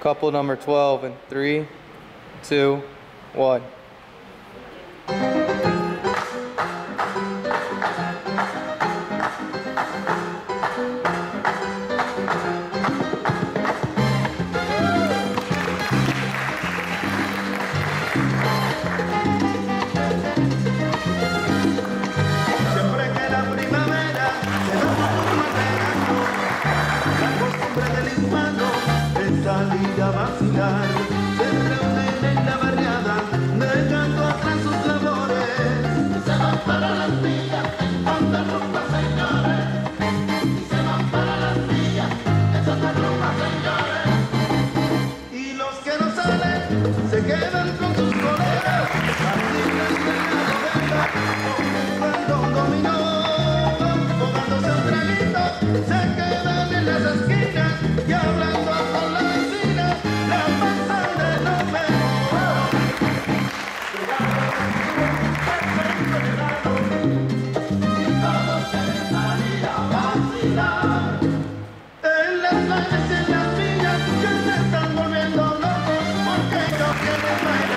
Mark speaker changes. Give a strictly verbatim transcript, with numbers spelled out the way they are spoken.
Speaker 1: Couple number twelve in three, two, one.
Speaker 2: Salir a vacilar, se reúnen en la barriada, dejando atrás sus labores. Y se van para las villas, en tanta rumba, señores. Y se van para las villas, en tanta rumba, señores. Y los que no salen, se quedan con sus colegas, partidas de la bodega, jugando un dominó, jugándose un traguito, se quedan en las esquinas y hablando con la vecina, la pasan de lo mejor. Y todos quieren salir a vacilar en las calles.